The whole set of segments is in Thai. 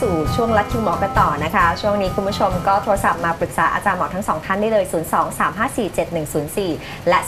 สู่ช่วงลัดคิวหมอกันต่อนะคะช่วงนี้คุณผู้ชมก็โทรศัพท์มาปรึกษาอาจารย์หมอทั้ง2ท่านได้เลย 023547104 และ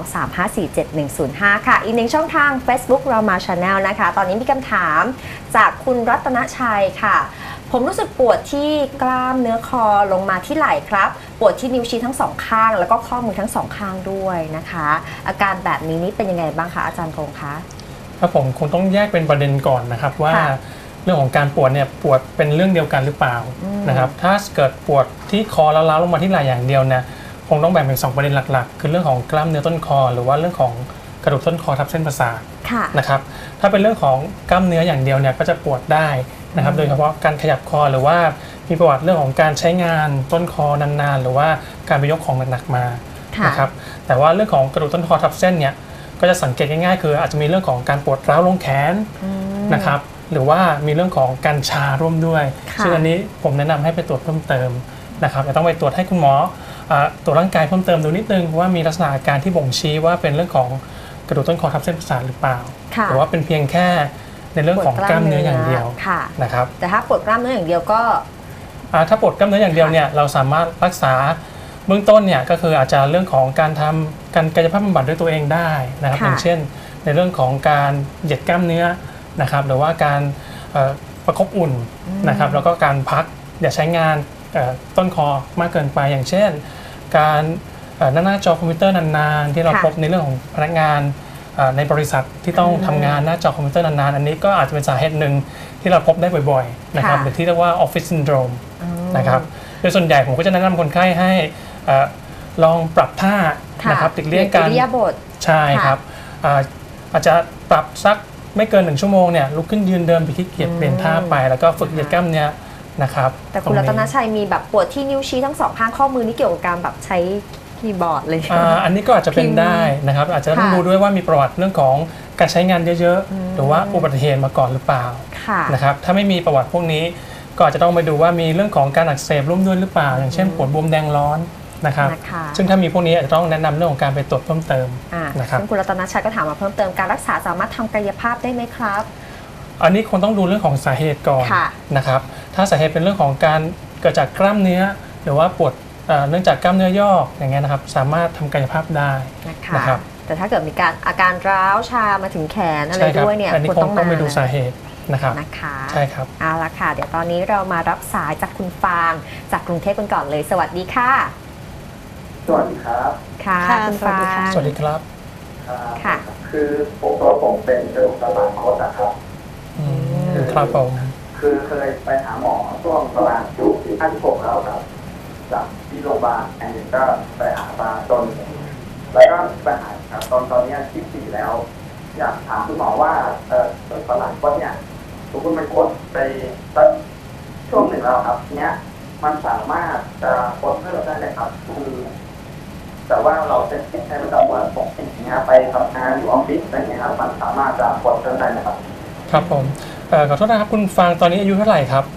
023547105 ค่ะอีกหนึ่งช่องทาง Facebook Rama Channel นะคะตอนนี้มีคำถามจากคุณรัตนชัยค่ะผมรู้สึกปวดที่กล้ามเนื้อคอลงมาที่ไหล่ครับปวดที่นิ้วชี้ทั้งสองข้างแล้วก็ข้อมือทั้งสองข้างด้วยนะคะอาการแบบนี้นี่เป็นยังไงบ้างคะอาจารย์พงษ์คะครับผมคงต้องแยกเป็นประเด็นก่อนนะครับว่าเรื่องของการปวดเนี่ยปวดเป็นเรื่องเดียวกันหรือเปล่านะครับถ้าเกิดปวดที่คอแล้วล้าวลงมาที่ไหล่อย่างเดียวเนี่ยคงต้องแบ่งเป็น2ประเด็นหลักๆคือเรื่องของกล้ามเนื้อต้นคอหรือว่าเรื่องของกระดูกต้นคอทับเส้นประสาทนะครับถ้าเป็นเรื่องของกล้ามเนื้ออย่างเดียวเนี่ยก็จะปวดได้นะครับโดยเฉพาะการขยับคอหรือว่ามีประวัติเรื่องของการใช้งานต้นคอนานๆหรือว่าการไปยกของหนักๆมานะครับแต่ว่าเรื่องของกระดูกต้นคอทับเส้นเนี่ยก็จะสังเกตง่ายๆคืออาจจะมีเรื่องของการปวดร้าวลงแขนนะครับหรือว่ามีเรื่องของการชาร่วมด้วยซึ่งอันนี้ผมแนะนำให้ไปตรวจเพิ่มเติมนะครับจะต้องไปตรวจให้คุณหมอตรวจร่างกายเพิ่มเติมดูนิดนึงว่ามีลักษณะอาการที่บ่งชี้ว่าเป็นเรื่องของกระดูกต้นคอทับเส้นประสาทหรือเปล่าหรือว่าเป็นเพียงแค่ในเรื่องของกล้ามเนื้ออย่างเดียวนะครับแต่ถ้าปวดกล้ามเนื้ออย่างเดียวก็ถ้าปวดกล้ามเนื้ออย่างเดียวเนี่ยเราสามารถรักษาเบื้องต้นเนี่ยก็คืออาจจะเรื่องของการทำการกายภาพบำบัดด้วยตัวเองได้นะครับอย่างเช่นในเรื่องของการเหยียดกล้ามเนื้อนะครับหรือว่าการประคบอุ่นนะครับแล้วก็การพักอย่าใช้งานต้นคอมากเกินไปอย่างเช่นการหน้าจอคอมพิวเตอร์นานๆที่เราพบในเรื่องของพนักงานในบริษัทที่ต้องทำงานหน้าจอคอมพิวเตอร์นานๆอันนี้ก็อาจจะเป็นสาเหตุหนึ่งที่เราพบได้บ่อยๆนะครับหรือที่เรียกว่าออฟฟิศซินโดรมนะครับโดยส่วนใหญ่ผมก็จะแนะนำคนไข้ให้ลองปรับท่านะครับติดเลี่ยงการใช่ครับอาจจะปรับสักไม่เกิน1 ชั่วโมงเนี่ยลุกขึ้นยืนเดินไปขี้เกียจเปลี่ยนท่าไปแล้วก็ฝึกเหยียดกล้ามเนื้อนะครับแต่คุณรัตนชัยมีแบบปวดที่นิ้วชี้ทั้ง2ข้างข้อมือนี่เกี่ยวกับการแบบใช้คีย์บอร์ดเลยอันนี้ก็อาจจะเป็นได้นะครับอาจจะต้องดูด้วยว่ามีประวัติเรื่องของการใช้งานเยอะๆหรือว่าอุบัติเหตุมาก่อนหรือเปล่านะครับถ้าไม่มีประวัติพวกนี้ก็อาจจะต้องไปดูว่ามีเรื่องของการอักเสบร่วมด้วยหรือเปล่าอย่างเช่นปวดบวมแดงร้อนนะครับซึ่งถ้ามีพวกนี้อาจจะต้องแนะนำเรื่องของการไปตรวจเพิ่มเติมนะครับซึ่งคุณรัตนชัยก็ถามมาเพิ่มเติมการรักษาสามารถทำกายภาพได้ไหมครับอันนี้คงต้องดูเรื่องของสาเหตุก่อนนะครับถ้าสาเหตุเป็นเรื่องของการเกิดจากกล้ามเนื้อหรือว่าปวดเนื่องจากกล้ามเนื้อย่ออย่างเงี้ยนะครับสามารถทำกายภาพได้นะครับแต่ถ้าเกิดมีการอาการร้าวชามาถึงแขนอะไรด้วยเนี่ยอันนี้คงต้องไปดูสาเหตุนะครับใช่ครับเอาละค่ะเดี๋ยวตอนนี้เรามารับสายจากคุณฟางจากกรุงเทพกันก่อนเลยสวัสดีค่ะสวัสดีครับค่ะคุณฟางสวัสดีครับค่ะคือผมเป็นกระดูกสันหลังคดนะครับครับผมคือเคยไปหาหมอช่วงประมาณอยู่ที่56แล้วครับจากที่โรงพยาบาลแห่งหนึ่งก็ไปหามาจนแล้วก็ไปหาครับตอนนี้ที่4แล้วอยากถามคุณหมอว่าสันหลังคดเนี่ยทุกคนมันคดไปสักช่วงหนึ่งแล้วครับเนี้ยมันสามารถจะคดเพิ่มได้เลยครับคือแต่ว่าเราจะใช้ประจำวันปกติอย่างเงี้ยไปทำงานอยู่ออฟฟิศอะไรเงี้ยครับมันสามารถจะคดเพิ่มได้ไหมครับครับผมขอโทษนะครับคุณฟางตอนนี้อายุเท่าไหร่ครับ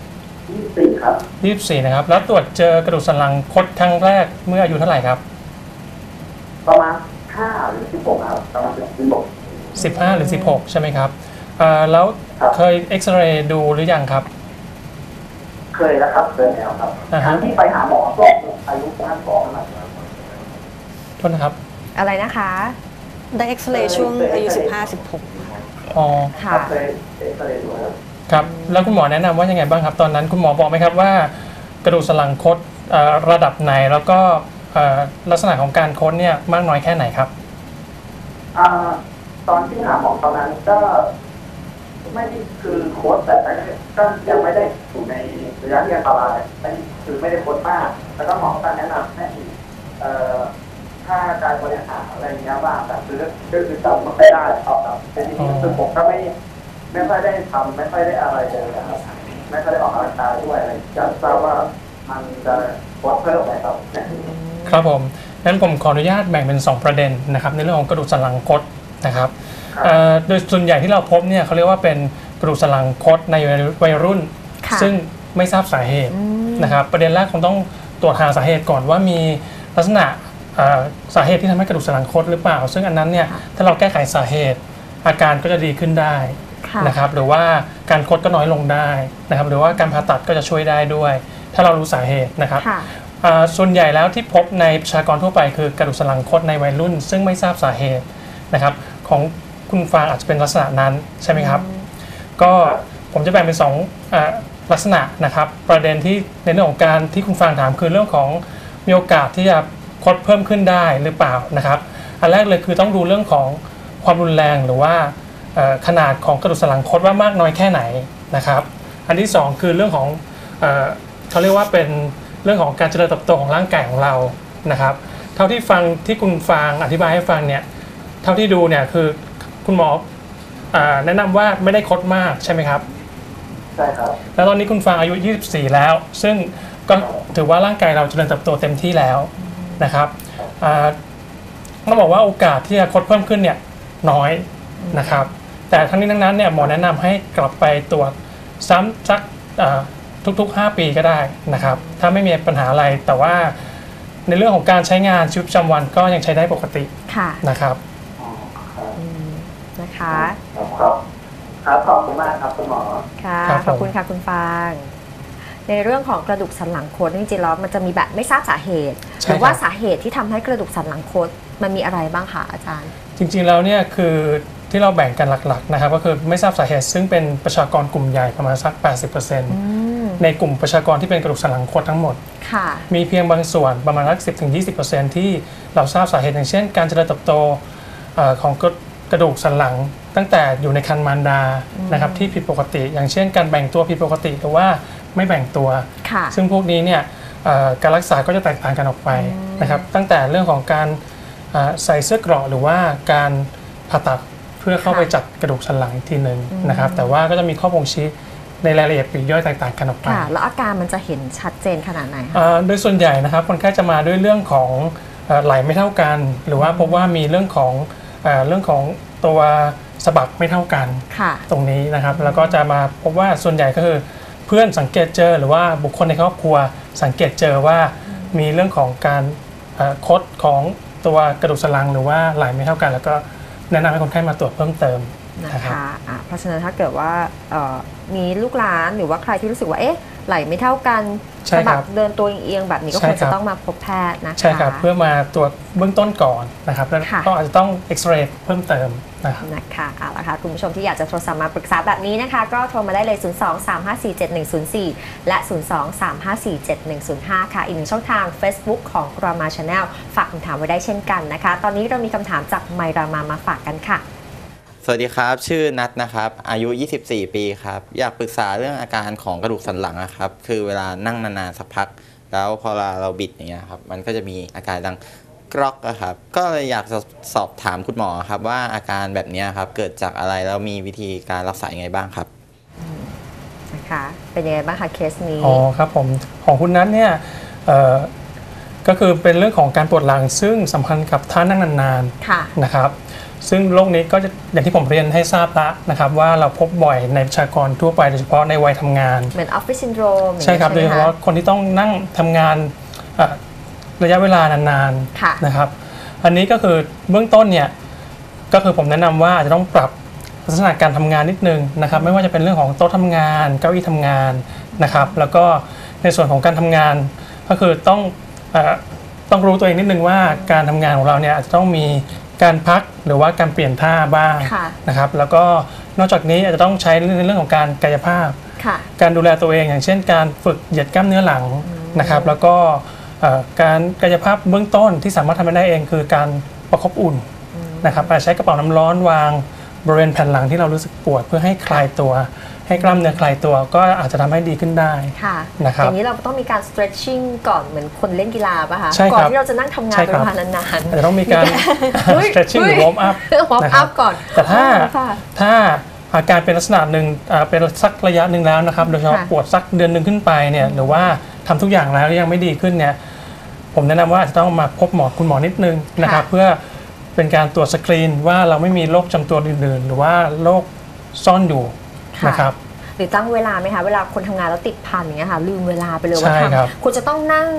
24ครับ 24นะครับแล้วตรวจเจอกระดูกสันหลังคดครั้งแรกเมื่ออายุเท่าไหร่ครับประมาณ5 หรือ 16ครับประมาณ 15 หรือ 16ใช่ไหมครับแล้วเคยเอ็กซเรย์ดูหรือยังครับเคยแล้วครับเคยแล้วครับครั้งที่ไปหาหมอช่วงอายุ52นะครับโทษนะครับอะไรนะคะได้เอ็กซเรย์ช่วงอายุ15-16 อ๋อค่ะเคยเอ็กซเรย์ดูครับแล้วคุณหมอแนะนำว่ายังไงบ้างครับตอนนั้นคุณหมอบอกไหมครับว่ากระดูกสันหลังคดระดับไหนแล้วก็ลักษณะของการคดเนี่ยมากน้อยแค่ไหนครับตอนที่หาหมอตอนนั้นก็ไม่ได้คือโค้ดแต่ก็ยังไม่ได้อยู่ในระยะที่อันตรายคือไม่ได้โค้ดมากแล้วก็หมอก็แนะนำให้ถ้าการบริหารอะไรเงี้ยบ้างแต่คือจำไม่ได้ครับแต่ทีนี้คือผมก็ไม่ค่อยได้ทำไม่ค่อยได้อะไรเลยนะครับไม่ค่อยได้ออกกำลังกายด้วยอะไรจะทราบว่ามันจะโค้ดเพิ่มไหมครับครับผมงั้นผมขออนุญาตแบ่งเป็น2ประเด็นนะครับในเรื่องของกระดูกสันหลังคดนะครับโดยส่วนใหญ่ที่เราพบเนี่ยเขาเรียกว่าเป็นกระดูกสันหลังคดในวัยรุ่นซึ่งไม่ทราบสาเหตุนะครับประเด็นแรกคงต้องตรวจหาสาเหตุก่อนว่ามีลักษณะสาเหตุที่ทำให้กระดูกสันหลังคดหรือเปล่าซึ่งอันนั้นเนี่ยถ้าเราแก้ไขสาเหตุอาการก็จะดีขึ้นได้ค่ะนะครับหรือว่าการคดก็น้อยลงได้นะครับหรือว่าการผ่าตัดก็จะช่วยได้ด้วย ถ้าเรารู้สาเหตุนะครับค่ะส่วนใหญ่แล้วที่พบในประชากรทั่วไปคือกระดูกสันหลังคดในวัยรุ่น ซึ่งไม่ทราบสาเหตุนะครับของคุณฟางอาจจะเป็นลักษณะนั้นใช่ไหมครับก็ผมจะแบ่งเป็น2ลักษณะนะครับประเด็นที่ในเรื่องของการที่คุณฟางถามคือเรื่องของมีโอกาสที่จะคดเพิ่มขึ้นได้หรือเปล่านะครับอันแรกเลยคือต้องดูเรื่องของความรุนแรงหรือว่าขนาดของกระดูกสันหลังคดว่ามากน้อยแค่ไหนนะครับอันที่2คือเรื่องของเขาเรียกว่าเป็นเรื่องของการเจริญเติบโตของร่างกายของเรานะครับเท่าที่ฟังที่คุณฟางอธิบายให้ฟังเนี่ยเท่าที่ดูเนี่ยคือคุณหมอแนะนำว่าไม่ได้คดมากใช่ไหมครับใช่ครับแล้วตอนนี้คุณฟางอายุ24แล้วซึ่งก็ถือว่าร่างกายเราเจริญเติบโตเต็มที่แล้วนะครับต้องบอกว่าโอกาสที่จะคดเพิ่มขึ้นเนี่ยน้อยนะครับแต่ทั้งนี้ทั้งนั้นเนี่ยหมอแนะนำให้กลับไปตรวจซ้ำสักทุกๆ5 ปีก็ได้นะครับถ้าไม่มีปัญหาอะไรแต่ว่าในเรื่องของการใช้งานชีวิตประจำวันก็ยังใช้ได้ปกติค่ะนะครับนะคะครับขอบคุณมากครับคุณหมอค่ะครับขอบคุณค่ะคุณฟางในเรื่องของกระดูกสันหลังคดจริงๆแล้วมันจะมีแบบไม่ทราบสาเหตุหรือว่าสาเหตุที่ทำให้กระดูกสันหลังคดมันมีอะไรบ้างคะอาจารย์จริงๆแล้วเนี่ยคือที่เราแบ่งกันหลักๆนะครับก็คือไม่ทราบสาเหตุซึ่งเป็นประชากรกลุ่มใหญ่ประมาณสัก 80% ในกลุ่มประชากรที่เป็นกระดูกสันหลังคดทั้งหมดค่ะมีเพียงบางส่วนประมาณสัก 10-20% ที่เราทราบสาเหตุอย่างเช่น การเจริญเติบโตของกระดูกสันหลังตั้งแต่อยู่ในครรภ์มารดานะครับที่ผิดปกติ อย่างเช่น การแบ่งตัวผิดปกติหรือว่าไม่แบ่งตัวค่ะซึ่งพวกนี้เนี่ยการรักษาก็จะแตกต่างกันออกไปนะครับตั้งแต่เรื่องของการใส่เสื้อเกราะหรือว่าการผ่าตัดเพื่อเข้าไปจัดกระดูกสันหลังอีกทีหนึ่งนะครับแต่ว่าก็จะมีข้อบ่งชี้ในรายละเอียดปลีกย่อยแตกต่างกันออกไปค่ะ แล้วอาการมันจะเห็นชัดเจนขนาดไหนคะโดยส่วนใหญ่นะครับคนไข้จะมาด้วยเรื่องของไหลไม่เท่ากัน หรือว่าพบว่ามีเรื่องของตัวสะบักไม่เท่ากันค่ะตรงนี้นะครับแล้วก็จะมาพบว่าส่วนใหญ่ก็คือเพื่อนสังเกตเจอหรือว่าบุคคลในครอบครัวสังเกตเจอว่ามีเรื่องของการคดของตัวกระดูกสันหลังหรือว่าไหลไม่เท่ากัน แล้วก็แนะนำให้คนไข้มาตรวจเพิ่มเติมนะนะครับคะเพราะฉะนั้นถ้าเกิดว่ามีลูกหลานหรือว่าใครที่รู้สึกว่าเอ๊ะไหลไม่เท่ากันใช่สะครับับกเดินตัวเอียงๆแบบนี้ก็ใช่ควรครัจะบต้องมาพบแพทย์นะคะใช่ครับเพื่อมาตรวจเบื้องต้นก่อนนะครับแล้วค่ะก็อาจจะต้องเอ็กซเรย์เพิ่มเติมนะครับนะคะเอาละค่ะคุณผู้ชมที่อยากจะโทรศัพท์มาปรึกษาแบบนี้นะคะ ก็โทรมาได้เลย 023547104 และ 023547105 ค่ะ อีกหนึ่งช่องทาง Facebook ของรามา Channel ฝากคำถามไว้ได้เช่นกันนะคะ ตอนนี้เรามีคำถามจากไมรามาฝากกันค่ะสวัสดีครับชื่อนัทนะครับอายุ24 ปีครับอยากปรึกษาเรื่องอาการของกระดูกสันหลังนะครับคือเวลานั่งนานๆสักพักแล้วพอเราบิดอย่างเงี้ยครับมันก็จะมีอาการดังกรอกครับก็เลยอยากจะสอบถามคุณหมอครับว่าอาการแบบนี้ครับเกิดจากอะไรแล้วมีวิธีการรักษายังไงบ้างครับนะคะเป็นยังไงบ้างคะเคสนี้อ๋อครับผมของคุณนัทเนี่ยก็คือเป็นเรื่องของการปวดหลังซึ่งสำคัญกับท่านั่งนานค่ะๆนะครับซึ่งโรคนี้ก็จะอย่างที่ผมเรียนให้ทราบแล้วนะครับว่าเราพบบ่อยในประชากรทั่วไปโดยเฉพาะในวัยทำงานเหมือนออฟฟิศซินโดรมใช่ครับโดยเฉพาะคนที่ต้องนั่งทำงานระยะเวลานานค่ะๆนะครับอันนี้ก็คือเบื้องต้นเนี่ยก็คือผมแนะนำว่าอาจจะต้องปรับลักษณะการทำงานนิดนึงนะครับไม่ว่าจะเป็นเรื่องของโต๊ะทำงานเก้าอี้ทำงานนะครับแล้วก็ในส่วนของการทำงานก็คือต้องรู้ตัวเองนิดนึงว่าการทำงานของเราเนี่ยอาจจะต้องมีการพักหรือว่าการเปลี่ยนท่าบ้างค่ะนะครับแล้วก็นอกจากนี้อาจจะต้องใช้ในเรื่องของการกายภาพค่ะการดูแลตัวเองอย่างเช่นการฝึกเหยียดกล้ามเนื้อหลังนะครับแล้วก็การกายภาพเบื้องต้นที่สามารถทำได้เองคือการประคบอุ่นนะครับอาจจะใช้กระเป๋าน้ำร้อนวางบริเวณแผ่นหลังที่เรารู้สึกปวดเพื่อให้คลายตัวให้กล้ามเนื้อคลายตัวก็อาจจะทำให้ดีขึ้นได้ค่ะนะครับอย่างนี้เราต้องมีการ stretching ก่อนเหมือนคนเล่นกีฬาป่ะคะใช่ครับก่อนที่เราจะนั่งทำงานใช่เป็คน รับเวลานานอาจจะต้องมีการเฮ้ย stretching หรือ warm up ๆ warm นะครับ up ก่อนแต่ถ้าค่ะอาการเป็นลักษณะหนึ่งเป็นสักระยะหนึ่งแล้วนะครับโดยเฉพาะค่ะปวดสักเดือนหนึ่งขึ้นไปเนี่ยหรือว่าทำทุกอย่างแล้วยังไม่ดีขึ้นเนี่ยผมแนะนำว่าอาจจะต้องมาพบคุณหมอนิดนึงนะครับเพื่อเป็นการตรวจสกรีนว่าเราไม่มีโรคจำตัวอื่นๆหรือว่าโรคซ่อนอยู่ค่ะนะครับหรือตั้งเวลาไหมคะเวลาคนทำงานแล้วติดพันอย่างเงี้ยค่ะลืมเวลาไปเลยว่าใช่ครับคุณจะต้องนั่ง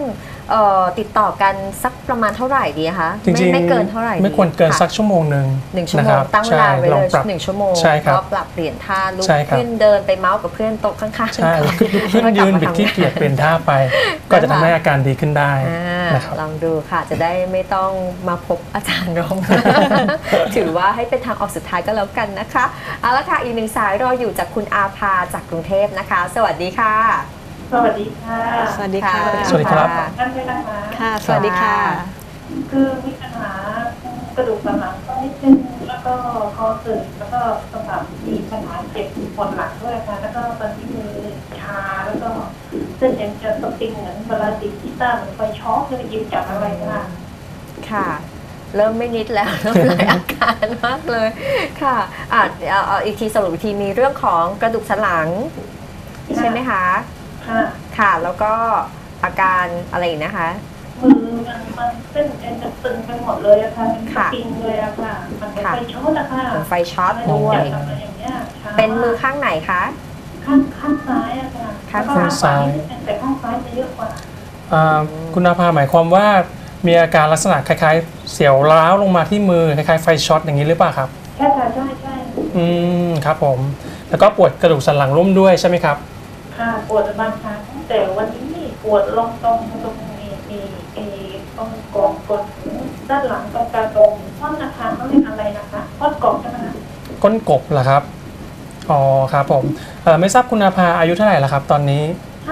ติดต่อกันสักประมาณเท่าไหร่ดีคะจริงๆไม่เกินเท่าไหร่ดีไม่ควรเกินค่ะสักชั่วโมงหนึ่ง 1 ชั่วโมนะคงรับตั้งเวลาไว้ใช่เลองยปรับ 1 ชั่วโมงใช่ครับก็ปรับเปลี่ยนท่าลุกใช่ครับขึ้นเดินไปเมาส์กับเพื่อนโต๊ะข้างๆใช่ลุกขึ้นยืนบิดที่เกียจเปลี่ยนท่าไป ก็จะทำให้อาการดีขึ้นได้อ่านะครับลองดูค่ะจะได้ไม่ต้องมาพบอาจารย์รม ถือว่าให้เป็นทางออกสุดท้ายก็แล้วกันนะคะเอาละค่ะอีกหนึ่งสายรออยู่จากคุณอาภาจากกรุงเทพนะคะ สวัสดีค่ะสวัสดีค่ะสวัสดีค่ะสวัสดีครับท่านด้วยนะคะค่ะ สวัสดีค่ะคือมีปัญหากระดูกสันหลังก็นิดนึงแล้วก็คอสึกแล้วก็สมองมีปัญหาเจ็บปวดหลังด้วยค่ะแล้วก็ตอนที่มือชาแล้วก็เส้นเอ็นจะสปริงเหมือนเวลาติดกีตาร์เหมือนไฟช็อตเลยหยิบจับอะไรค่ะค่ะ เริ่มไม่นิดแล้ว เริ่มหลายอาการมากเลยค่ะเอาอีกทีสรุปอีกทีมีเรื่องของกระดูกสันหลังใช่ไหมคะค่ะค่ะแล้วก็อาการอะไรอีกนะคะมือมันเส้นเอ็นจะตึงไปหมดเลยอะค่ะเป็นสปริงเลยอะค่ะมันเป็นไฟช็อตอะค่ะเป็นไฟช็อตด้วยอะไรอย่างเงี้ยค่ะเป็นมือข้างไหนคะข้างซ้ายอะค่ะข้างแล้วก็ซ้ายแต่ข้างซ้ายจะเยอะกว่าคุณอาภาหมายความว่ามีอาการลักษณะคล้ายๆ เสียวร้าวลงมาที่มือคล้ายๆไฟช็อตอย่างนี้หรือเปล่าครับใช่ค่ะใช่ใช่ครับผมแล้วก็ปวดกระดูกสันหลังร่วมด้วยใช่ไหมครับค่ะปวดบางครั้งแต่วันนี้นี่ปวดลงตรงตรงกองกดด้านหลังตรงกลางตรงท่อนนะคะเขาเรียกอะไรนะคะท่อนกบใช่ไหมคะก้นกบเหรอครับอ๋อครับผมไม่ทราบคุณอาภาอายุเท่าไหร่ละครับตอนนี้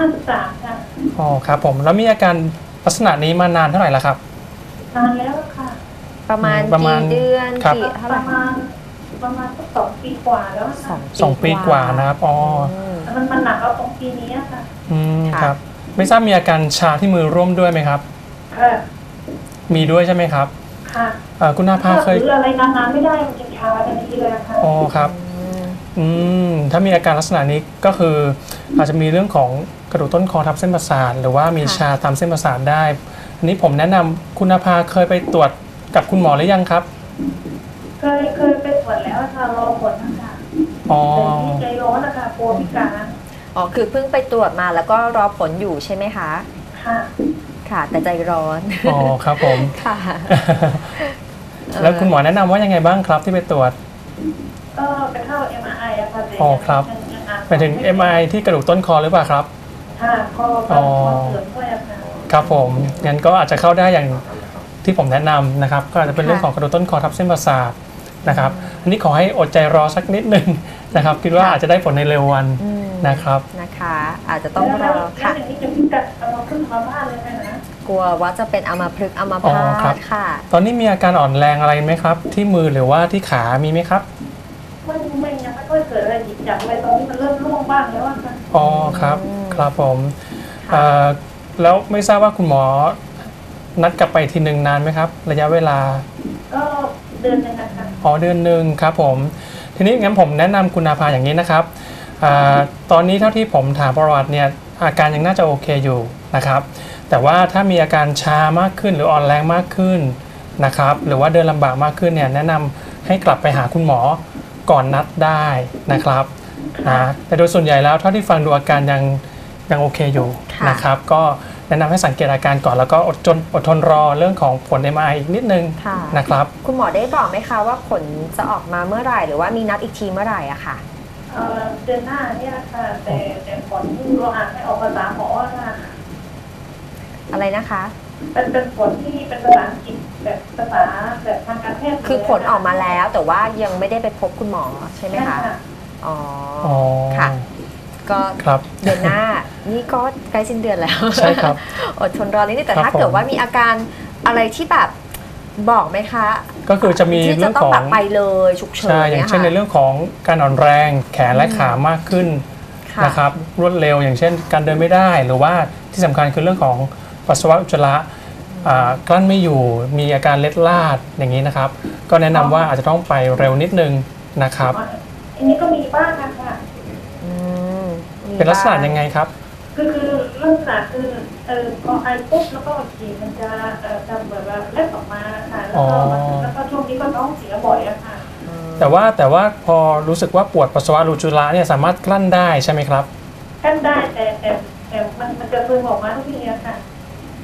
53ค่ะอ๋อครับผมแล้วมีอาการลักษณะนี้มานานเท่าไหร่ละครับนานแล้วค่ะประมาณประมาณกี่เดือนครับกี่ปเท่าไหร่ระมาณสัก2 ปีกว่าแล้วค่ะ 2 ปีกว่านะครับอ๋อมมันหนักเอาตรงปีนี้ค่ะค่ะครับไม่ทราบมีอาการชาที่มือร่วมด้วยไหมครับค่ะมีด้วยใช่ไหมครับค่ะคุณอาภาเคยหรืออะไรนานๆไม่ได้มันจะชาทันทีเลยค่ะอ๋อครับถ้ามีอาการลักษณะนี้ก็คืออาจจะมีเรื่องของกระดูกต้นคอทับเส้นประสาทหรือว่ามีค่ะชาตามเส้นประสาทได้ อันนี้ผมแนะนำคุณอาภาเคยไปตรวจกับคุณหมอหรือยังครับเคยไปตรวจแล้วค่ะรอผลนะคะอ๋อแต่ที่ใจร้อนนะคะกลัวพิการอ๋อคือเพิ่งไปตรวจมาแล้วก็รอผลอยู่ใช่ไหมคะค่ะค่ะแต่ใจร้อนอ๋อครับผมค่ะแล้วคุณหมอแนะนำว่ายังไงบ้างครับที่ไปตรวจก็ไปเข้า MRI อะค่ะแต่อ๋อครับ ไปถึง MRI ที่กระดูกต้นคอหรือเปล่าครับค่ะคออ๋อเสื่อมด้วยอะค่ะครับผมงั้นก็อาจจะเข้าได้อย่างที่ผมแนะนำนะครับ ก็อาจจะเป็นเรื่องของกระดูกต้นคอทับเส้นประสาทนะครับ อันนี้ขอให้อดใจรอสักนิดนึงนะครับ คิดว่าอาจจะได้ผลในเร็ววันอืมนะครับนะคะ อาจจะต้องรแล้วอค่ะอย่างนี้จะพิการเอามาขึ้นมาบ้านเลยไหมนะกลัวว่าจะเป็นอัมพฤกษ์อัมอ๋พาอครับตค่ะตอนนี้มีอาการอ่อนแรงอะไรไหมครับ ที่มือหรือว่าที่ขามีไหมครับไม่ยังไม่ค่อยเกิดอะไรหยิบจับอะไรตอนนี้มันเริ่มร่วงบ้างแล้วอะค่ะอ๋อครับอืมครับผมค่ะแล้วไม่ทราบว่าคุณหมอนัดกลับไปทีหนึ่งนานไหมครับ ระยะเวลาก็เดือนหนึงนะคะอ๋อเดือนหนึ่งครับผมทีนี้งั้นผมแนะนำคุณอาภาอย่างนี้นะครับตอนนี้เท่าที่ผมถามประวัติเนี่ยอาการยังน่าจะโอเคอยู่นะครับแต่ว่าถ้ามีอาการชามากขึ้นหรืออ่อนแรงมากขึ้นนะครับหรือว่าเดินลำบากมากขึ้นเนี่ยแนะนำให้กลับไปหาคุณหมอก่อนนัดได้นะครับแต่โดยส่วนใหญ่แล้วเท่าที่ฟังดูอาการยังโอเคอยู่ค่ะนะครับก็แนะนำให้สังเกตอาการก่อนแล้วก็อดทนรอเรื่องของผล MRI อีกนิดนึงค่ะนะครับคุณหมอได้บอกไหมคะว่าผลจะออกมาเมื่อไหร่หรือว่ามีนัดอีกทีเมื่อไหร่อะค่ะเดือนหน้าเนี่ยค่ะแต่ผลที่เราอ่านให้ออกภาษาหมอค่ะอะไรนะคะเป็นผลที่เป็นภาษาอังกฤษแบบภาษาแบบทางการแพทย์คือผลออกมาแล้วแต่ว่ายังไม่ได้ไปพบคุณหมอใช่ไหมใช่คะค่ะอ๋ออ๋อค่ะ ก็ครับเดือนหน้า นี่ก็ใกล้สิ้นเดือนแล้วใช่ครับอดทนรอนิดนึงแต่ครับถ้าเกิดผมว่ามีอาการอะไรที่แบบบอกไหมคะก็คือจะมีที่เรื่จะองต้องของแบบไปเลยฉุกเฉินใช่อย่างเช่นในยค่ะเรื่องของการอ่อนแรงแขนและขามากขึ้นค่ะนะครับรวดเร็วอย่างเช่นการเดินไม่ได้หรือว่าที่สำคัญคือเรื่องของปัสสาวะอุจจาระกลั้นไม่อยู่มีอาการเล็ดลาดอย่างนี้นะครับ ก็แนะนำว่าอาจจะต้องไปเร็วนิดนึงนะครับอันนี้ก็มีบ้างนะคะอืมมีเป็นลักษณะบ้างยังไงครับคือลักษณะคือพอไอปุ๊บแล้วก็ฉี่มันจะเหมือนแบบเล็ดออกมาค่ะแล้วก็ช่วงนี้ก็ท้องเสียบ่อยอะค่ะแต่ว่าพอรู้สึกว่าปวดปัสสาวะอุจจาระเนี่ยสามารถกลั้นได้ใช่ไหมครับกันได้แต่มันจะซึมออกมาทุกทีอะค่ะอืม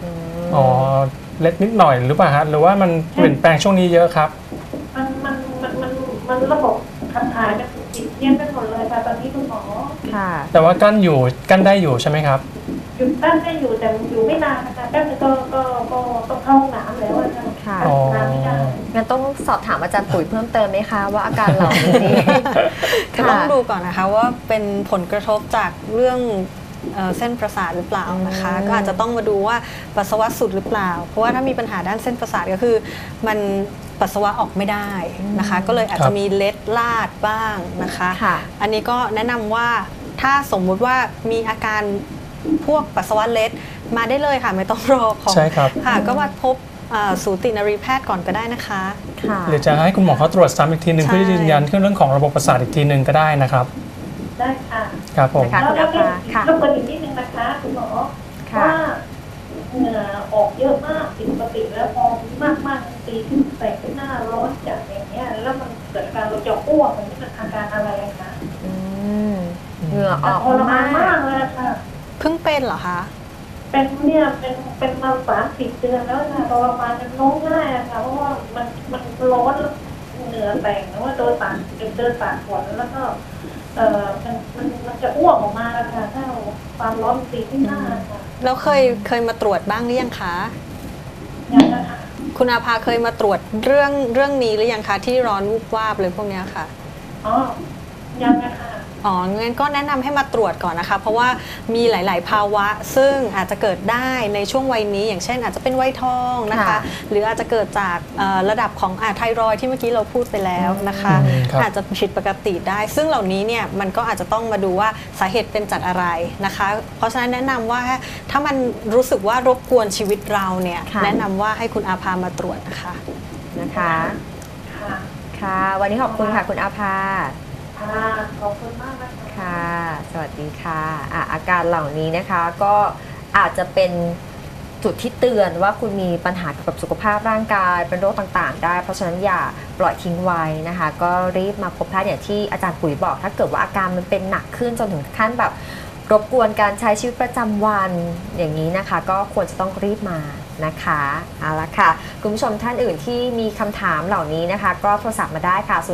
อ๋อเล็กนิดหน่อยหรือเปล่าฮะหรือว่ามันเปลี่ยนแปลงช่วงนี้เยอะครับมันระบบขับถ่ายมันติดเพี้ยนไปหมดเลยค่ะตอนนี้คุณหมอค่ะแต่ว่ากั้นได้อยู่ใช่ไหมครับหยุดกั้นได้อยู่แต่อยู่ไม่นานนะคะกั้นก็ต้องเข้าห้องน้ำแล้วอะค่ะน้ำไม่ได้งั้นต้องสอบถามอาจารย์ปุ๋ยเพิ่มเติมไหมคะว่าอาการเหล่านี้ก็ต้องดูก่อนนะคะว่าเป็นผลกระทบจากเรื่องเส้นประสาทหรือเปล่านะคะก็อาจจะต้องมาดูว่าปัสสาวะสุดหรือเปล่าเพราะว่าถ้ามีปัญหาด้านเส้นประสาทก็คือมันปัสสาวะออกไม่ได้นะคะก็เลยอาจจะมีเล็ดลาดบ้างนะคะอันนี้ก็แนะนำว่าถ้าสมมุติว่ามีอาการพวกปัสสาวะเล็ดมาได้เลยค่ะไม่ต้องรอของใช่ครับค่ะก็มาพบสูตินรีแพทย์ก่อนก็ได้นะคะหรือจะให้คุณหมอเขาตรวจซ้ำอีกทีหนึ่งเพื่อยืนยันเรื่องของระบบประสาทอีกทีหนึ่งก็ได้นะครับได้ค่ะครับผมแล้วก็อีกนิดนึงนะคะคุณหมอว่าเหงื่อออกเยอะมากผิดปกติแล้วพอมากตีขึ้นใส่หน้าร้อนจัดอย่างเงี้ยแล้วมันเกิดการเราจะอ้วกมันเป็นอาการอะไรคะเหงื่อออกทรมานมากเลยค่ะเพิ่งเป็นเหรอคะเป็นเนี่ยเป็นมา30 เดือนแล้วค่ะทรมานมันร้องไห้ค่ะเพราะว่ามันร้อนเหงื่อแตกแล้วว่าเดินตากฝนแล้วก็มันจะอ้วกออกมาแล้วค่ะถ้าความร้อนตีที่หน้าค่ะแล้วเคยมาตรวจบ้างหรือยังคะยังนะคะคุณอาภาเคยมาตรวจเรื่องนี้หรือยังคะที่ร้อนวูบวาบเลยพวกนี้ค่ะอ๋อยังนะคะงั้นก็แนะนำให้มาตรวจก่อนนะคะเพราะว่ามีหลายๆภาวะซึ่งอาจจะเกิดได้ในช่วงวัยนี้อย่างเช่นอาจจะเป็นวัยทองนะคะหรืออาจจะเกิดจากระดับของไทรอยด์ที่เมื่อกี้เราพูดไปแล้วนะคะอาจจะผิดปกติได้ซึ่งเหล่านี้เนี่ยมันก็อาจจะต้องมาดูว่าสาเหตุเป็นจากอะไรนะคะเพราะฉะนั้นแนะนำว่าถ้ามันรู้สึกว่ารบกวนชีวิตเราเนี่ยแนะนำว่าให้คุณอาภามาตรวจนะคะค่ะวันนี้ขอบคุณค่ะคุณอาภาขอบคุณมากนะคะค่ะสวัสดีค่ะอาการเหล่านี้นะคะก็อาจจะเป็นจุดที่เตือนว่าคุณมีปัญหาเกี่ยวกับสุขภาพร่างกายเป็นโรคต่างๆได้เพราะฉะนั้นอย่าปล่อยทิ้งไว้นะคะก็รีบมาพบแพทย์อย่างที่อาจารย์ปุ๋ยบอกถ้าเกิดว่าอาการมันเป็นหนักขึ้นจนถึงขั้นแบบรบกวนการใช้ชีวิตประจำวันอย่างนี้นะคะก็ควรจะต้องรีบมานะคะเอาละค่ะคุณผู้ชมท่านอื่นที่มีคำถามเหล่านี้นะคะก็โทรศัพท์มาได้ค่ะ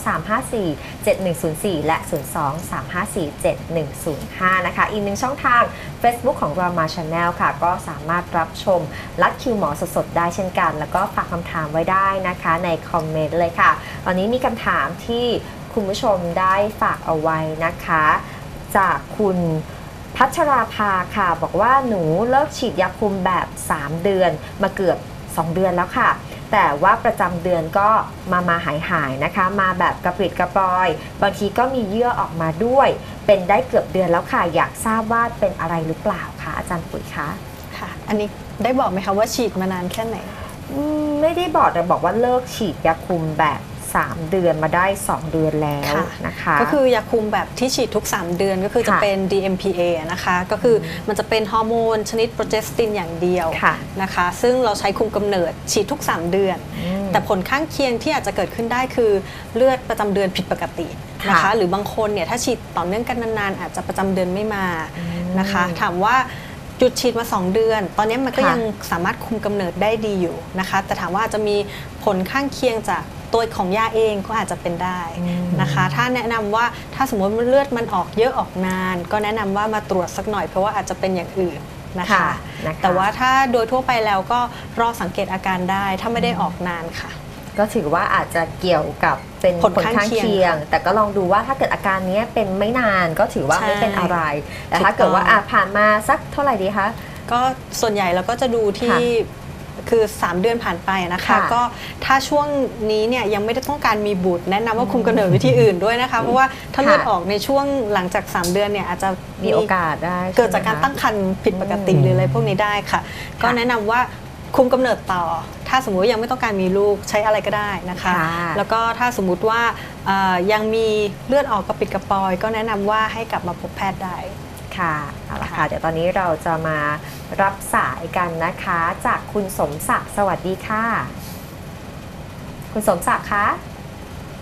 023547104และ023547105นะคะอีกหนึ่งช่องทาง Facebook ของ Rama Channel ค่ะก็สามารถรับชมลัดคิวหมอสดๆได้เช่นกันแล้วก็ฝากคำถามไว้ได้นะคะในคอมเมนต์เลยค่ะตอนนี้มีคำถามที่คุณผู้ชมได้ฝากเอาไว้นะคะจากคุณพัชราภาค่ะบอกว่าหนูเลิกฉีดยาคุมแบบ3เดือนมาเกือบ2เดือนแล้วค่ะแต่ว่าประจำเดือนก็มาหายนะคะมาแบบกระปริดกระปรอยบางทีก็มีเยื่อออกมาด้วยเป็นได้เกือบเดือนแล้วค่ะอยากทราบว่าเป็นอะไรหรือเปล่าคะอาจารย์ปุ๋ยคะค่ะอันนี้ได้บอกไหมคะว่าฉีดมานานแค่ไหนไม่ได้บอกแต่บอกว่าเลิกฉีดยาคุมแบบ3เดือนมาได้2เดือนแล้วนะคะก็คือยาคุมแบบที่ฉีดทุก3เดือนก็คือจะเป็น DMPA นะคะก็คือมันจะเป็นฮอร์โมนชนิดโปรเจสตินอย่างเดียวนะคะซึ่งเราใช้คุมกำเนิดฉีดทุก3เดือนแต่ผลข้างเคียงที่อาจจะเกิดขึ้นได้คือเลือดประจำเดือนผิดปกตินะคะหรือบางคนเนี่ยถ้าฉีดต่อเนื่องกันนานๆอาจจะประจำเดือนไม่มานะคะถามว่าหยุดฉีดมา2เดือนตอนนี้มันก็ยังสามารถคุมกำเนิดได้ดีอยู่นะคะแต่ถามว่าจะมีผลข้างเคียงจากตัวของยาเองก็อาจจะเป็นได้นะคะถ้าแนะนำว่าถ้าสมมติเลือดมันออกเยอะออกนานก็แนะนำว่ามาตรวจสักหน่อยเพราะว่าอาจจะเป็นอย่างอื่นนะคะแต่ว่าถ้าโดยทั่วไปแล้วก็รอสังเกตอาการได้ถ้าไม่ได้ออกนานค่ะก็ถือว่าอาจจะเกี่ยวกับเป็นผลข้างเคียงแต่ก็ลองดูว่าถ้าเกิดอาการนี้เป็นไม่นานก็ถือว่าไม่เป็นอะไรแต่ถ้าเกิดว่าผ่านมาสักเท่าไหร่ดีคะก็ส่วนใหญ่เราก็จะดูที่คือ3เดือนผ่านไปนะคะก็ถ้าช่วงนี้เนี่ยยังไม่ได้ต้องการมีบุตรแนะนำว่าคุมกำเนิดวิธีอื่นด้วยนะคะเพราะว่าถ้าเลือดออกในช่วงหลังจาก3เดือนเนี่ยอาจจะมีโอกาสได้เกิดจากการตั้งครรภ์ผิดปกติหรืออะไรพวกนี้ได้ค่ะก็แนะนำว่าคุมกำเนิดต่อถ้าสมมุติยังไม่ต้องการมีลูกใช้อะไรก็ได้นะคะแล้วก็ถ้าสมมุติว่ายังมีเลือดออกกระปิดกระปอยก็แนะนำว่าให้กลับมาพบแพทย์ได้ค่ะเอาละค่ะเดี๋ยวตอนนี้เราจะมารับสายกันนะคะจากคุณสมศักดิ์สวัสดีค่ะคุณสมศักดิ์คะ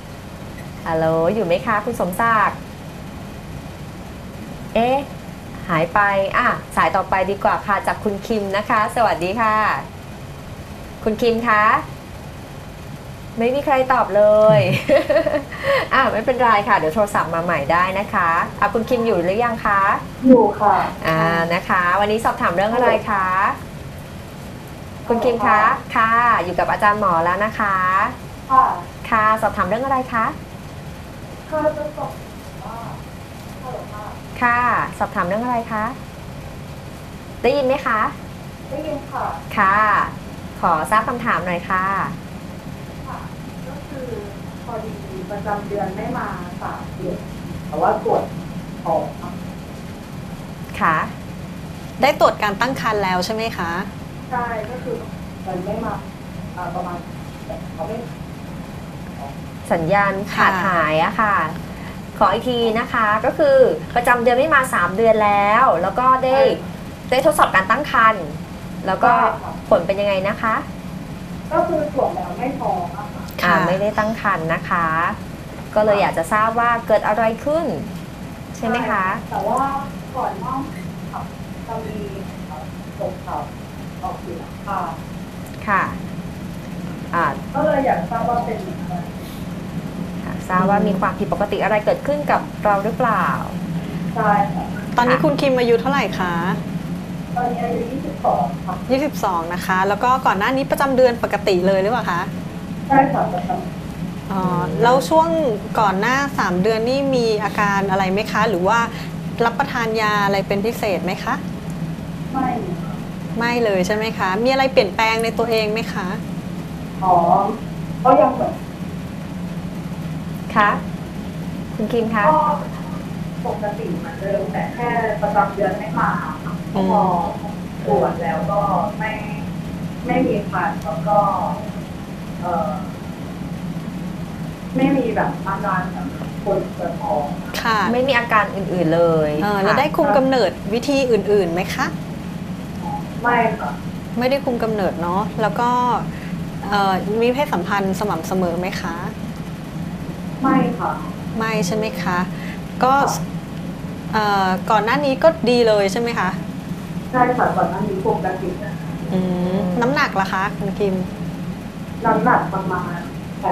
ฮัลโหลอยู่ไหมคะคุณสมศักดิ์ฮัายไปสายต่อไปดีกว่าค่ะจากคุณคิมนะคะ สวัสดีค่ะ คุณคิมคะไม่มีใครตอบเลย ไม่เป็นไรค่ะเดี๋ยวโทรศัพท์มาใหม่ได้นะคะคุณคิมอยู่หรือยังคะอยู่ค่ะนะคะ วันนี้สอบถามเรื่องอะไรคะคุณคิมคะค่ะอยู่กับอาจารย์หมอแล้วนะคะค่ะสอบถามเรื่องอะไรคะจะสอบว่าค่ะสอบถามเรื่องอะไรคะได้ยินไหมคะได้ยินค่ะค่ะขอทราบคำถามหน่อยค่ะก็คือพอดีประจำเดือนไม่มา3 เดือนแต่ว่าตรวจออกค่ะได้ตรวจการตั้งครรภ์แล้วใช่ไหมคะใช่ก็คือมันไม่มาประมาณเขาไม่สัญญาณขาดหายอะค่ะขออีกทีนะคะก็คือประจำเดือนไม่มา3 เดือนแล้วก็ได้ทดสอบการตั้งครรภ์แล้วก็ผลเป็นยังไงนะคะก็คือตรวจแล้วไม่ท้องค่ะไม่ได้ตั้งครรภ์นะคะ ก็เลยอยากจะทราบว่าเกิดอะไรขึ้นใช่ไหมคะแต่ว่าก่อนน้องจะมีตกเขาออกอยู่ค่ะก็เลยอยากทราบว่าเป็นอะไรทราบว่ามีความผิดปกติอะไรเกิดขึ้นกับเราหรือเปล่าใช่ค่ะตอนนี้คุณคิมอายุเท่าไหร่คะตอนนี้อายุ22ค่ะ 22นะคะแล้วก็ก่อนหน้านี้ประจำเดือนปกติเลยหรือเปล่าคะใช่ค่ะประจำแล้วช่วงก่อนหน้า3 เดือนนี่มีอาการอะไรไหมคะหรือว่ารับประทานยาอะไรเป็นพิเศษไหมคะไม่เลยใช่ไหมคะมีอะไรเปลี่ยนแปลงในตัวเองไหมคะก็ยังเหมือนคะคุณคิมคะก็ปกติเหมือนเดิมแต่แค่ประจำเดือนไม่มาพอตรวจแล้วก็ไม่มีคันแล้วก็ไม่มีแบบอาการคนปวดท้องค่ะไม่มีอาการอื่นๆเลยแล้วได้คุมกำเนิดวิธีอื่นๆไหมคะไม่ค่ะไม่ได้คุมกำเนิดเนาะแล้วก็มีเพศสัมพันธ์สม่ำเสมอไหมคะไม่ค่ะไม่ใช่ไหมคะก็ก่อนหน้านี้ก็ดีเลยใช่ไหมคะใช่ค่ะก่อนหน้านี้ปกติน้ำหนักล่ะคะคุณคิมน้ำหนักประมาณ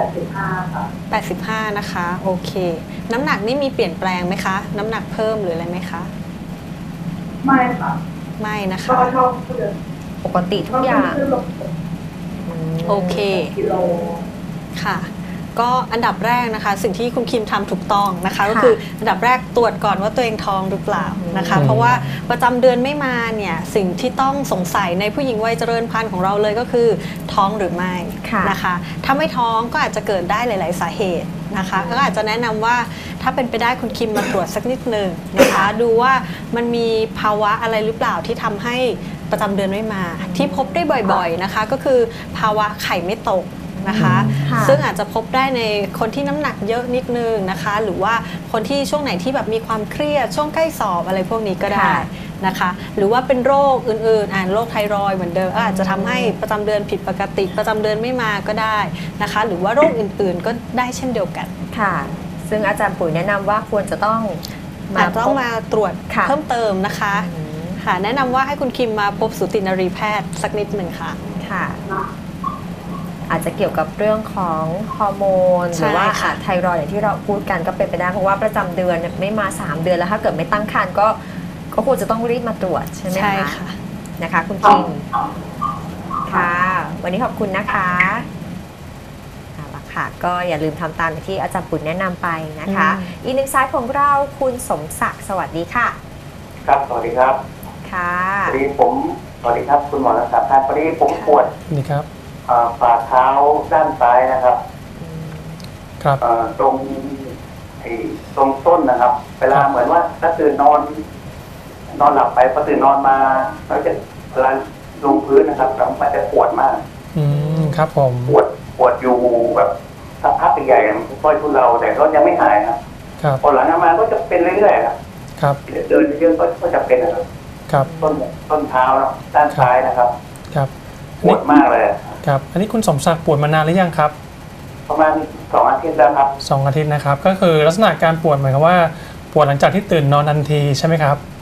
85ค่ะ 85นะคะโอเคน้ำหนักนี่มีเปลี่ยนแปลงไหมคะน้ำหนักเพิ่มหรืออะไรไหมคะไม่ค่ะไม่นะคะก็เท่าเดิมปกติทุกอย่างโอเคค่ะก็อันดับแรกนะคะสิ่งที่คุณคิมทำถูกต้องนะคะก็คืออันดับแรกตรวจก่อนว่าตัวเองท้องหรือเปล่านะคะเพราะว่าประจำเดือนไม่มาเนี่ยสิ่งที่ต้องสงสัยในผู้หญิงวัยเจริญพันธุ์ของเราเลยก็คือท้องหรือไม่นะคะถ้าไม่ท้องก็อาจจะเกิดได้หลายๆสาเหตุนะคะก็อาจจะแนะนำว่าถ้าเป็นไปได้คุณคิมมาตรวจสักนิดนึงนะคะดูว่ามันมีภาวะอะไรหรือเปล่าที่ทำให้ประจำเดือนไม่มาที่พบได้บ่อยๆนะคะก็คือภาวะไข่ไม่ตกนะคะซึ่งอาจจะพบได้ในคนที่น้ำหนักเยอะนิดนึงนะคะหรือว่าคนที่ช่วงไหนที่แบบมีความเครียดช่วงใกล้สอบอะไรพวกนี้ก็ได้นะคะหรือว่าเป็นโรคอื่นๆโรคไทรอยด์เหมือนเดิมอาจจะทำให้ประจำเดือนผิดปกติประจำเดือนไม่มาก็ได้นะคะหรือว่าโรคอื่นๆก็ได้เช่นเดียวกันค่ะซึ่งอาจารย์ปุ๋ยแนะนำว่าควรจะต้องมาตรวจเพิ่มเติมนะคะค่ะแนะนำว่าให้คุณคิมมาพบสูตินรีแพทย์สักนิดหนึ่งค่ะค่ะอาจจะเกี่ยวกับเรื่องของฮอร์โมนหรือว่าไทรอยด์อย่างที่เราพูดกันก็เป็นไปได้เพราะว่าประจำเดือนไม่มา3 เดือนแล้วถ้าเกิดไม่ตั้งครรภ์ก็ควรจะต้องรีบมาตรวจใช่ไหมคะใช่ค่ะนะคะคุณคิมค่ะวันนี้ขอบคุณนะคะเอาละค่ะก็อย่าลืมทำตามที่อาจารย์ปุ๋ยแนะนำไปนะคะอีกหนึ่งสายของเราคุณสมศักดิ์สวัสดีค่ะครับสวัสดีครับค่ะพอดีสวัสดีครับคุณหมอรักษาพอดีผมปวดนี่ครับฝ่าเท้าด้านซ้ายนะครับครับตรงต้นนะครับ เวลาเหมือนว่าถ้าตื่นนอนหลับไปพอตื่นนอนมาแล้วจะเวลาลงพื้นนะครับมันจะปวดมากครับผมปวดอยู่แบบสักพักใหญ่ๆค่อยทุเลาแต่ก็ยังไม่หายครับพอหลังมาก็จะเป็นเรื่อยๆครับเดินเยอะก็จะเป็นนะครับต้นเท้าด้านซ้ายนะครับครับปวดมากเลยครับอันนี้คุณสมศักดิ์ปวดมานานหรือยังครับประมาณ2 อาทิตย์แล้วครับ 2 อาทิตย์นะครับก็คือลักษณะการปวดหมายความว่าปวดหลังจากที่ตื่นนอนทันทีใช่ไหมครับใ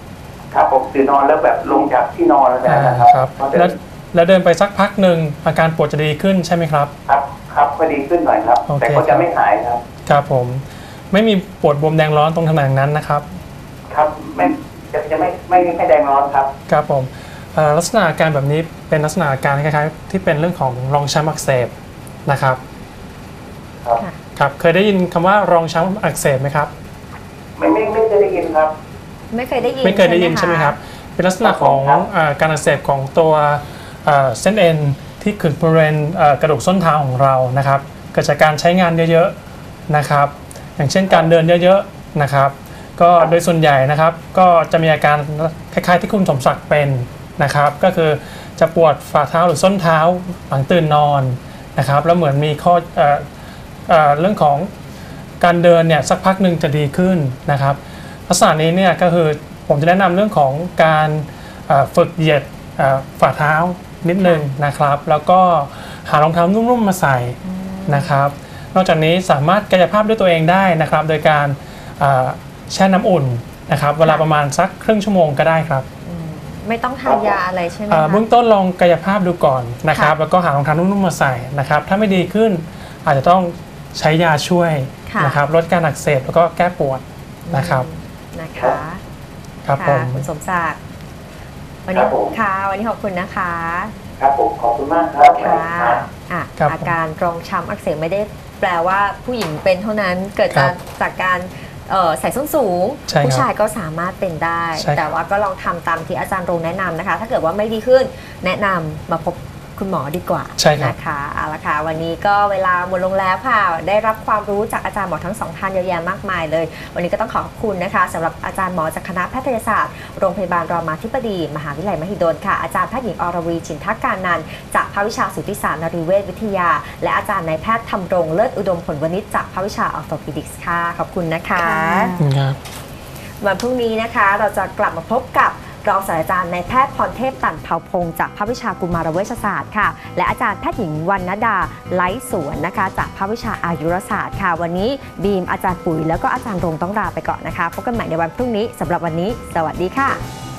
ครับผมตื่นนอนแล้วแบบลงจากที่นอนแล้วนะครับครับแล้วเดินไปสักพักหนึ่งอาการปวดจะดีขึ้นใช่ไหมครับครับก็ดีขึ้นหน่อยครับแต่ก็จะไม่หายครับครับผมไม่มีปวดบวมแดงร้อนตรงตำแหน่งนั้นนะครับครับจะไม่แดงร้อนครับครับผมลักษณะอาการแบบนี้เป็นลักษณะอาการคล้ายๆที่เป็นเรื่องของรองช้ำอักเสบนะครับครับเคยได้ยินคำว่ารองช้ำอักเสบไหมครับไม่เคยได้ยินครับไม่เคยได้ยินใช่ไหมครับเป็นลักษณะของการอักเสบของตัวเส้นเอ็นที่ขึงบริเวณกระดูกส้นเท้าของเรานะครับเกิดจากการใช้งานเยอะๆนะครับอย่างเช่นการเดินเยอะๆนะครับก็โดยส่วนใหญ่นะครับก็จะมีอาการคล้ายๆที่คุณสมศักดิ์เป็นนะครับก็คือจะปวดฝ่าเท้าหรือส้นเท้าหลังตื่นนอนนะครับแล้วเหมือนมีข้อเรื่องของการเดินเนี่ยสักพักหนึ่งจะดีขึ้นนะครับลักษณะนี้เนี่ยก็คือผมจะแนะนำเรื่องของการฝึกเหยียดฝ่าเท้านิดนึงนะครับแล้วก็หารองเท้านุ่มๆมาใส่นะครับนอกจากนี้สามารถกายภาพด้วยตัวเองได้นะครับโดยการแช่น้ำอุ่นนะครับเวลาประมาณสักครึ่งชั่วโมงก็ได้ครับไม่ต้องทานยาอะไรใช่ไหมเบื้องต้นลองกายภาพดูก่อนนะครับแล้วก็หารองเท้านุ่มๆมาใส่นะครับถ้าไม่ดีขึ้นอาจจะต้องใช้ยาช่วยนะครับลดการอักเสบแล้วก็แก้ปวดนะครับครับผมคุณสมศักดิ์วันนี้ค่ะวันนี้ขอบคุณนะคะครับผมขอบคุณมากครับค่ะอาการรองช้ำอักเสบไม่ได้แปลว่าผู้หญิงเป็นเท่านั้นเกิดจากการใส่ส้นสูงผู้ชายก็สามารถเป็นได้แต่ว่าก็ลองทำตามที่อาจารย์รงแนะนำนะคะถ้าเกิดว่าไม่ดีขึ้นแนะนำมาพบคุณหมอดีกว่านะคะเอาละค่ะวันนี้ก็เวลาหมดลงแล้วค่ะได้รับความรู้จากอาจารย์หมอทั้งสองท่านเยอะแยะมากมายเลยวันนี้ก็ต้องขอบคุณนะคะสำหรับอาจารย์หมอจากคณะแพทยศาสตร์โรงพยาบาลรามาธิบดีมหาวิทยาลัยมหิดลค่ะอาจารย์แพทย์หญิงอรวีชินทการนันท์จากภาควิชาสูติศาสตร์นรีเวชวิทยาและอาจารย์นายแพทย์ธำรงเลิศอุดมผลวณิชจากภาควิชาออร์โธปิดิกส์ค่ะขอบคุณนะคะวันพรุ่งนี้นะคะเราจะกลับมาพบกับรองศาสตราจารย์นายแพทย์พรเทพตันเผ่าพงศ์จากภาควิชากุมารเวชศาสตร์ค่ะและอาจารย์แพทย์หญิงวรรณดาไล้สวนนะคะจากภาควิชาอายุรศาสตร์ค่ะวันนี้บีมอาจารย์ปุ๋ยแล้วก็อาจารย์รงต้องลาไปก่อนนะคะพบกันใหม่ในวันพรุ่งนี้สำหรับวันนี้สวัสดีค่ะ